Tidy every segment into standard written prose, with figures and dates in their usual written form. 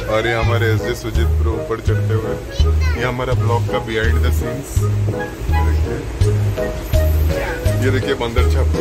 और ये हमारे एसजे सुजीत प्रो ऊपर चढ़ते हुए, ये हमारा ब्लॉग का बिहाइंड द सीन्स। ये देखिए बंदर छाप।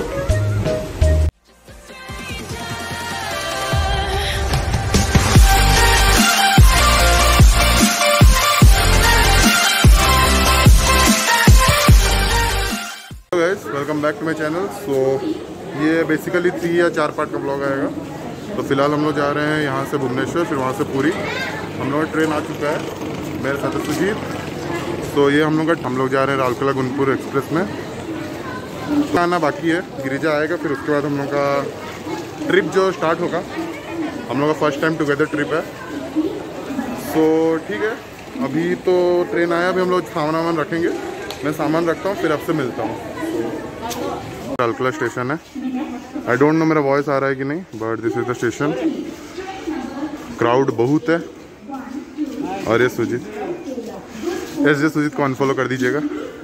Welcome back to my channel. So ये बेसिकली 3 या 4 पार्ट का ब्लॉग आएगा। तो फिलहाल हम लोग जा रहे हैं यहाँ से भुवनेश्वर, फिर वहाँ से पुरी। हम लोग का ट्रेन आ चुका है, मेरे साथ है सुजीत। तो ये हम लोग जा रहे हैं राउरकेला गुनपुर एक्सप्रेस में। आना बाकी है, गिरिजा आएगा, फिर उसके बाद हम लोग का ट्रिप जो स्टार्ट होगा। हम लोग का फर्स्ट टाइम टुगेदर ट्रिप है। सो ठीक है, अभी तो ट्रेन आया, अभी हम लोग सामान रखेंगे। मैं सामान रखता हूँ, फिर आपसे मिलता हूँ। राउरकेला स्टेशन है। आई डोंट नो मेरा वॉइस आ रहा है कि नहीं, but this is the station. Crowd बहुत है। और ये सुजीत, एसजे सुजीत को अनफॉलो कर दीजिएगा।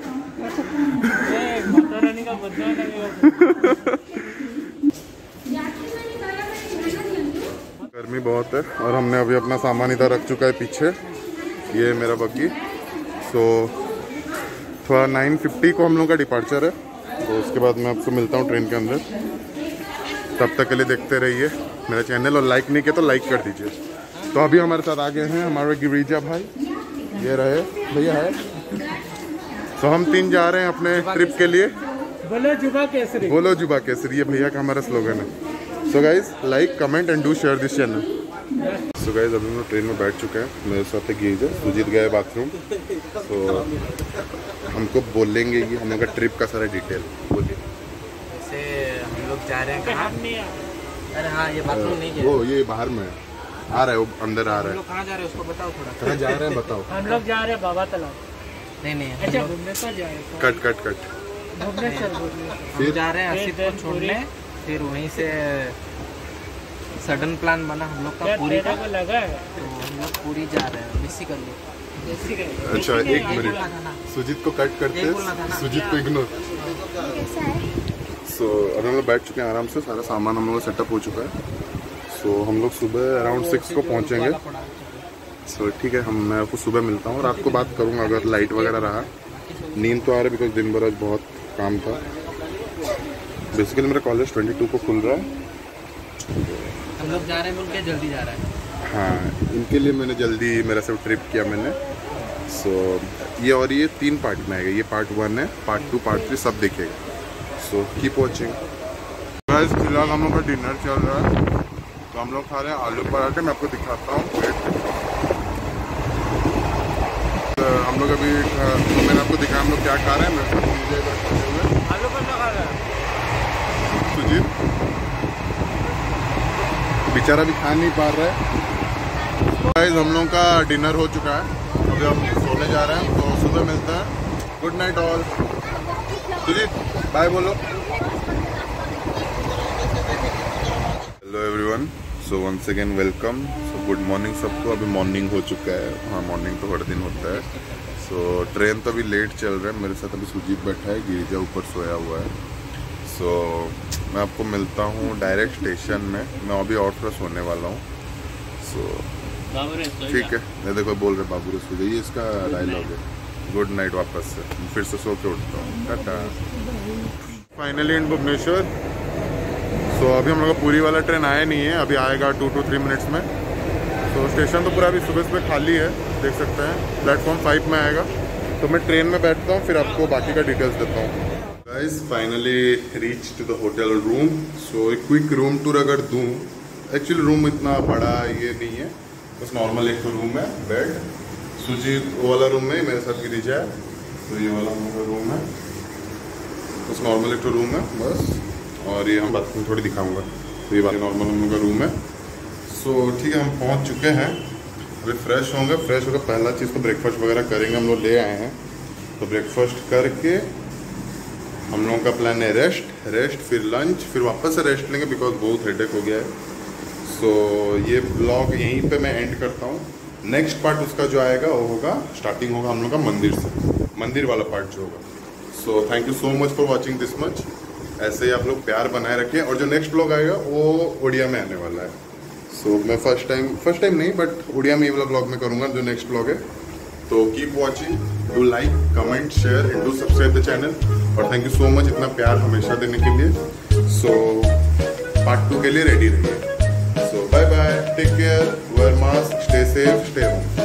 गर्मी बहुत है और हमने अभी अपना सामान इधर रख चुका है पीछे। ये मेरा बग्गी। सो थोड़ा 9:50 को हम लोग का डिपार्चर है। तो उसके बाद मैं आपको मिलता हूँ ट्रेन के अंदर। तब तक के लिए देखते रहिए मेरा चैनल, और लाइक नहीं किया तो लाइक कर दीजिए। तो अभी हमारे साथ आ गए हैं हमारे गिरिजा भाई, ये रहे भैया है। तो हम 3 जा रहे हैं अपने ट्रिप के लिए। बोलो जुबा केसरी, बोलो जुबा केसरी, ये भैया का हमारा स्लोगन है। So guys like comment and do share this channel. So guys अभी हम लोग ट्रेन में बैठ चुके हैं। मेरे साथ है गिरिजा, सुजीत गए बाथरूम। तो हमको बोलेंगे कि हम लोग का ट्रिप का सारा डिटेल बोलिए। जैसे हम लोग जा रहे हैं कहाँ? अरे हाँ, ये बाथरूम नहीं है। वो ये बाहर में आ रहा है, वो अंदर आ रहा है। हम लोग कहाँ जा रहे हैं उसको बताओ थोड़ा। कहाँ जा रहे हैं बताओ। हम लोग जा रहे हैं बाबा तालाब। नहीं अच्छा, भुवनेश्वर जा रहे हैं। कट भुवनेश्वर हम जा रहे हैं आसिफ को छोड़ने, फिर वहीं से सडन प्लान बना हम लोग का पूरी का। लगा है तो हम लोग पूरी जा रहे हैं बेसिकली। अच्छा, 1 मिनट, सुजीत को कट करते हैं, सुजीत को इग्नोर। सो अभी हम लोग बैठ चुके हैं आराम से, सारा सामान हम लोग का सेटअप हो चुका है। सो हम लोग सुबह अराउंड 6 को पहुंचेंगे। सो ठीक है, मैं आपको सुबह मिलता हूँ और आपको बात करूँगा अगर लाइट वगैरह रहा। नींद तो आ रहा है बिकॉज दिन भर आज बहुत काम था। बेसिकली मेरा कॉलेज 22 को खुल रहा है। हम लोग जा रहे हैं बोल के जल्दी जा रहा है। हाँ, इनके लिए मैंने जल्दी मेरा सब ट्रिप किया मैंने। सो ये 3 पार्ट में आएगा। ये पार्ट 1 है, पार्ट 2, पार्ट 3 सब देखेगा। So keep watching. गाइस फिलहाल हम लोग का डिनर चल रहा है। तो हम लोग खा रहे हैं आलू पराठे। मैं आपको दिखाता हूँ प्लेट। हम लोग अभी तो मैंने आपको दिखाया हम लोग क्या खा रहे हैं। मैं आलू पराठा खा रहा है सुजीत बेचारा भी खा नहीं पा रहा है। गाइस हम लोगों का डिनर हो चुका है, अभी हम सोने जा रहे हैं। तो सुबह मिलते हैं। Good night all. Sujit bye बोलो। Hello everyone, so once again welcome. So good morning सबको। अभी मॉर्निंग हो चुका है। हाँ, मॉर्निंग तो हर दिन होता है। सो ट्रेन तो अभी लेट चल रहा है। मेरे साथ अभी सुजीत बैठा है, गिरिजा ऊपर सोया हुआ है। सो मैं आपको मिलता हूँ डायरेक्ट स्टेशन में। मैं अभी और थोड़ा सोने वाला हूँ। सो ठीक है, मैं देखो बोल रहे बाबू रे सो जाइए, इसका डायलॉग है। गुड नाइट वापस से, फिर से सो के उठता हूँ। Tata. Finally in Bhubaneswar. So अभी हम लोग का पूरी वाला ट्रेन आया नहीं है, अभी आएगा 2 to 3 मिनट्स में। तो स्टेशन तो पूरा अभी सुबह खाली है, देख सकते हैं। प्लेटफॉर्म 5 में आएगा। तो मैं ट्रेन में बैठता हूँ, फिर आपको बाकी का डिटेल्स देता हूँ। Guys finally reach to the hotel room. So एक क्विक रूम टूर अगर दूँ, एक्चुअली रूम इतना बड़ा ये नहीं है, बस नॉर्मल एक रूम है। बेड सुजीत वो वाला रूम में, मेरे साथ गिरिजा है। तो ये वाला हमारा रूम है, बस नॉर्मल एक रूम है बस। और ये हम बात थोड़ी दिखाऊंगा। तो ये बात नॉर्मल हम लोग का रूम है। सो ठीक है, हम पहुंच चुके हैं। अभी फ्रेश होंगे। फ्रेश होकर पहला चीज़ तो ब्रेकफास्ट वगैरह करेंगे। हम लोग ले आए हैं, तो ब्रेकफास्ट करके हम लोगों का प्लान है रेस्ट, फिर लंच, फिर वापस से रेस्ट लेंगे बिकॉज बहुत हेडेक हो गया है। सो ये ब्लॉग यहीं पे मैं एंड करता हूँ। नेक्स्ट पार्ट उसका जो आएगा वो होगा, स्टार्टिंग होगा हम लोग का मंदिर से, मंदिर वाला पार्ट जो होगा। So thank you so much for watching this much. ऐसे ही आप लोग प्यार बनाए रखें। और जो नेक्स्ट ब्लॉग आएगा वो ओडिया में आने वाला है। सो मैं फर्स्ट टाइम नहीं बट उड़िया में ये वाला ब्लॉग में करूँगा जो नेक्स्ट ब्लॉग है। तो keep watching, do like, comment, share and do subscribe the channel. और थैंक यू सो मच इतना प्यार हमेशा देने के लिए। सो पार्ट 2 के लिए रेडी रहिए। So bye bye, take care, wear mask, stay safe, stay home.